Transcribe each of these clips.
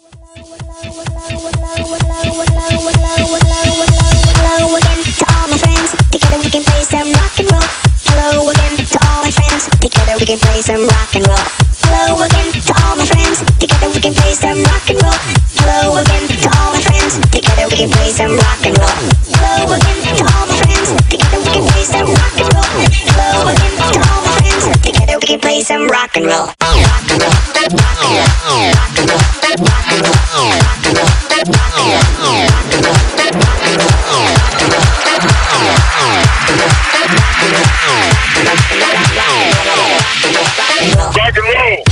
Hello again to all my friends. Together we can play some rock and roll. Hello again to all my friends. Together we can play some rock and roll. Hello again to all my friends. Together we can play some rock and roll. Hello again to all my friends. Together we can play some rock and roll. Hello again to all my friends. Together we can play some rock and roll. Hello again to all my friends. Together we can play some rock and roll. Rock and roll. Rock and roll. Rock and roll. Rock and roll. Rock and roll. Rock and roll. Rock and roll.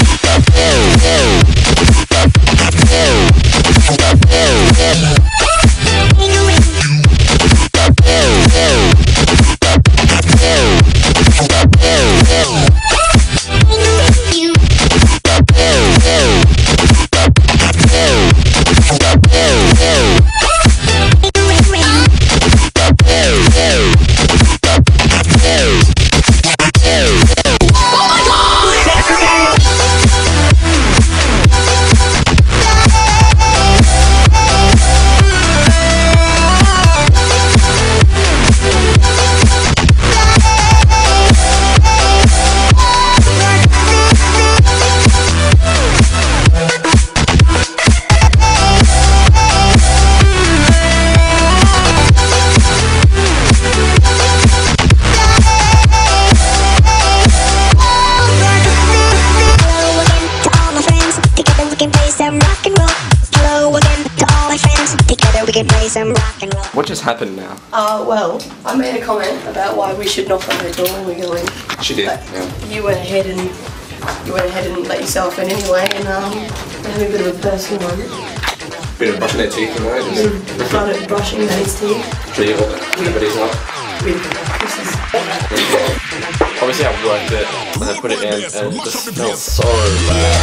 What just happened now? Well, I made a comment about why we should knock on her door when we go in. She did, But yeah. You went ahead and let yourself in anyway, and a bit of a personal one. Bit of brushing their teeth, you know? Just Started brushing Nate's teeth. treat everybody's up. With kisses. Obviously I worked it and I put it in and it just smells so bad.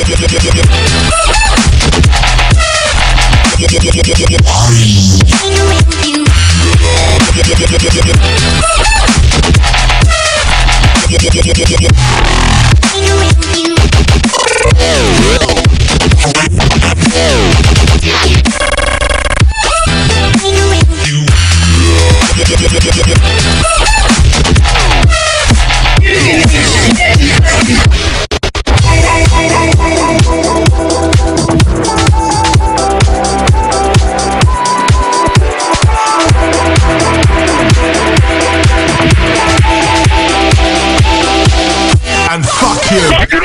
And fuck you!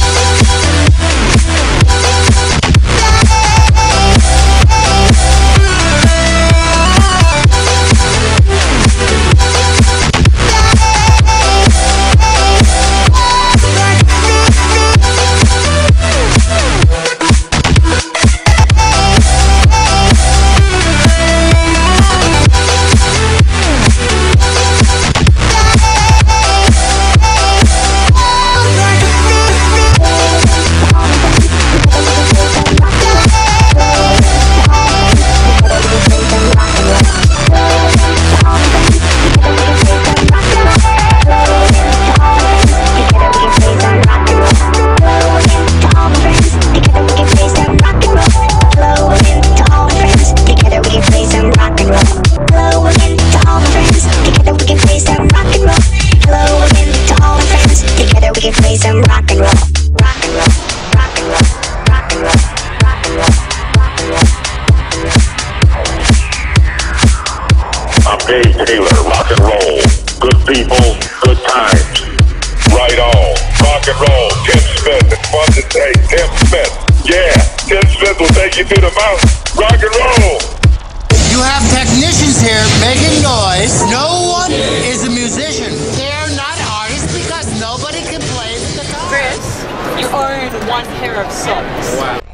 Rock and roll. Good people, good times. Right on. Rock and roll. Tim Smith. It's fun to say Tim Smith. Yeah, Tim Smith will take you to the mountain. Rock and roll. You have technicians here making noise. No one is a musician. They're not artists because nobody can play the guitar. Chris, you own one pair of socks. Wow.